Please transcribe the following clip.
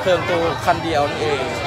เพลิงตัวคันเดียวนี่เอง